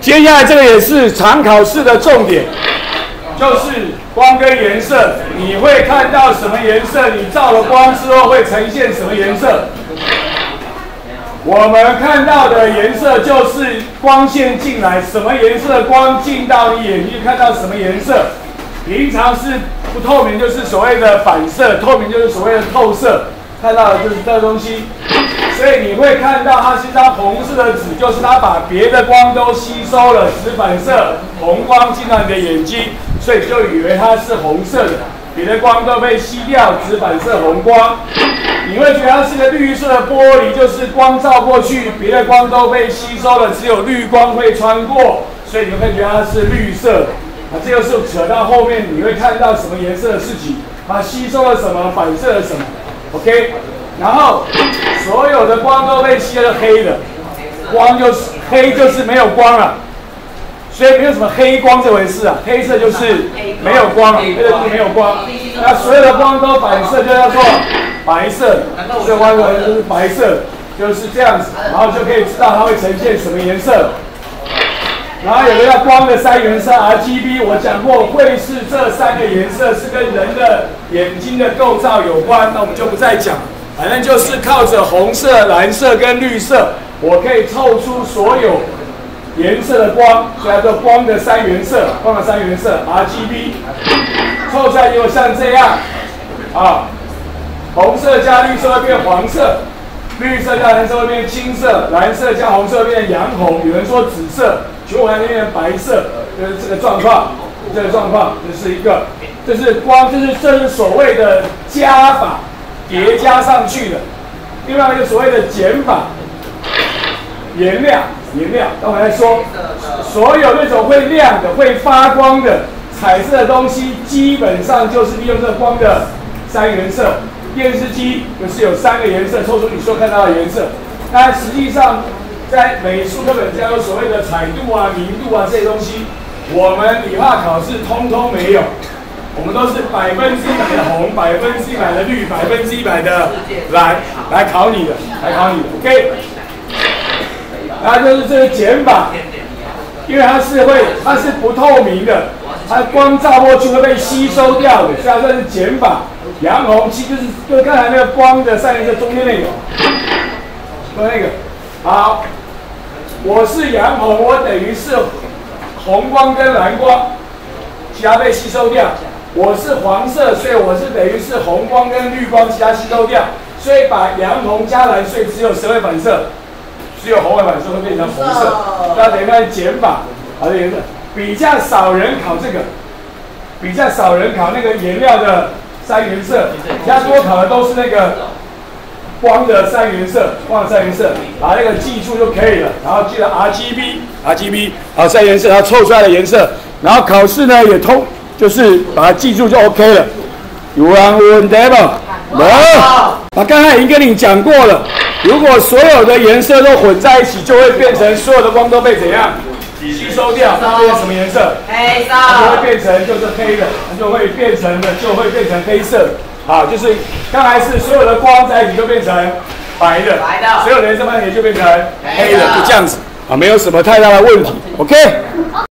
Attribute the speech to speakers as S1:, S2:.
S1: 接下来这个也是常考试的重点，就是光跟颜色。你会看到什么颜色？你照了光之后会呈现什么颜色？我们看到的颜色就是光线进来，什么颜色的光进到你眼睛，看到什么颜色。平常是不透明，就是所谓的反射；透明就是所谓的透射。看到的就是这个东西。所以你会看到它是一张红色的纸，就是它把别的光都吸收了，只反射红光进到你的眼睛，所以就以为它是红色的，别的光都被吸掉，只反射红光。你会觉得它是个绿色的玻璃，就是光照过去，别的光都被吸收了，只有绿光会穿过，所以你会觉得它是绿色的。这就是扯到后面你会看到什么颜色的事情，它吸收了什么，反射了什么。OK。然后所有的光都被吸了黑的，光就是黑，就是没有光了，所以没有什么黑光这回事啊，黑色就是没有光，黑色就是没有光。那所有的光都反射，就叫做白色，这弯纹就是白色，就是这样子，然后就可以知道它会呈现什么颜色。然后有个叫光的三原色 RGB， 我讲过会是这三个颜色是跟人的眼睛的构造有关，那我们就不再讲。反正就是靠着红色、蓝色跟绿色，我可以凑出所有颜色的光，叫做光的三原色。光的三原色 RGB， 凑出来结果像这样啊，红色加绿色会变黄色，绿色加蓝色会变青色，蓝色加红色会变洋红。有人说紫色，球还会变白色，就是这个状况。这个状况，这是一个，这是光，这是所谓的加法。叠加上去的，另外一个所谓的减法，颜料，待会再说。所有那种会亮的、会发光的彩色的东西，基本上就是利用这个光的三原色。电视机就是有三个颜色，凑出你所看到的颜色。但实际上，在美术课本叫做所谓的彩度啊、明度啊这些东西，我们理化考试通通没有。我们都是100%的红，100%的绿，100%的蓝来考你的，OK。然后就是这个减法，因为它是不透明的，它光照过去会被吸收掉的，所以它算是减法。洋红其实就是刚才那个光的三原色中间那个，好，我是洋红，我等于是红光跟蓝光，其他被吸收掉。我是黄色，所以我是等于是红光跟绿光，其他吸收掉，所以把洋红加蓝，所以只有谁会反射？只有红会反射，会变成红色。那等于它减法，好的颜色，比较少人考这个，比较少人考那个颜料的三原色，比较多考的都是那个光的三原色，把那个记住就可以了。然后记得 RGB， 好，三原色，它凑出来的颜色，然后考试呢也通。就是把它记住就 OK 了。有人问对不？我刚才已经跟你讲过了，如果所有的颜色都混在一起，就会变成所有的光都被怎样吸收掉？变成什么颜色？黑色。它就会变成就是黑的，它就会变成黑色。好，就是刚才是所有的光在一起就变成白的，所有的颜色放在一起就变成黑的，就这样子啊，没有什么太大的问题。OK。